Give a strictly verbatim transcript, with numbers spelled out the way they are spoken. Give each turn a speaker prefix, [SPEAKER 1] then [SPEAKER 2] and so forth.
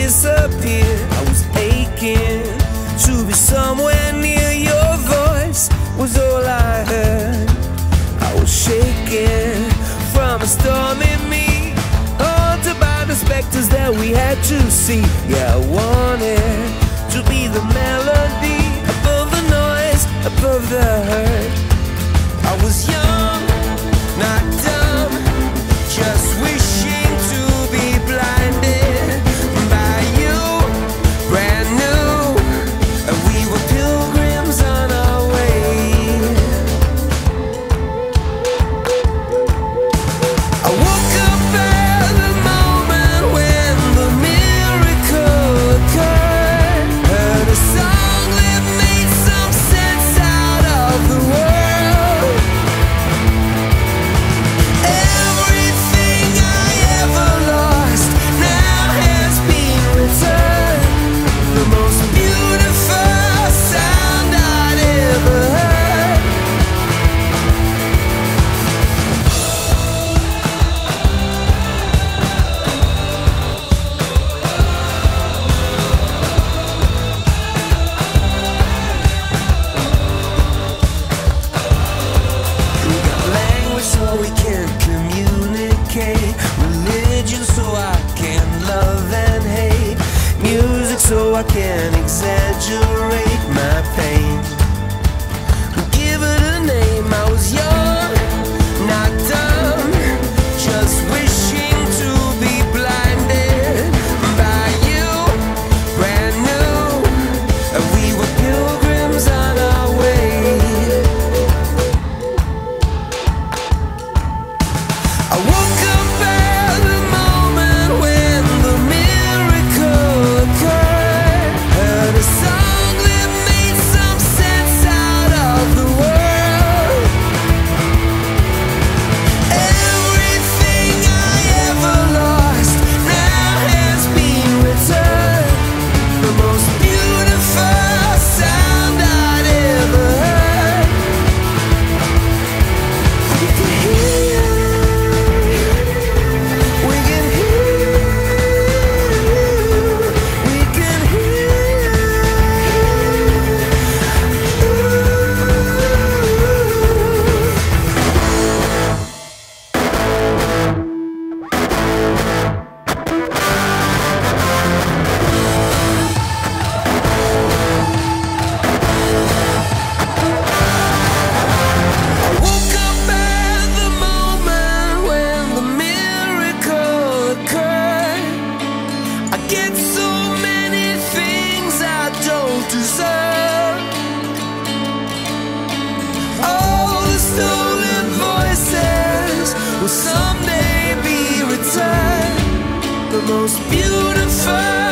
[SPEAKER 1] disappeared. I was aching to be somewhere near. Your voice was all I heard. I was shaking from a storm in me, haunted by the specters that we had to see. Yeah, I wanted to be the melody above the noise, above the hurt. I was young, not dumb, just wishing to be blinded by you, brand new, and we were pilgrims on our way. I woke up at the moment when the miracle occurred. Heard a song that made some sense out of the world. Everything I ever lost now has been returned. The most beautiful sound I'd ever heard. We got language so we can communicate, religion so I can love and hate, music so I can exaggerate my pain. Give it a name. I was young, not dumb, just wishing to be blinded by you, brand new, and we were pilgrims on our way. I woke up at the moment when the miracle occurred. Heard a song that made some sense out of the world. Everything I ever lost now has been returned. The most beautiful sound I'd ever heard. We can hear you. We can hear you. We can hear you. I woke up at the moment when the miracle occurred. I get so many things I don't deserve. All the stolen voices will someday be returned. The most beautiful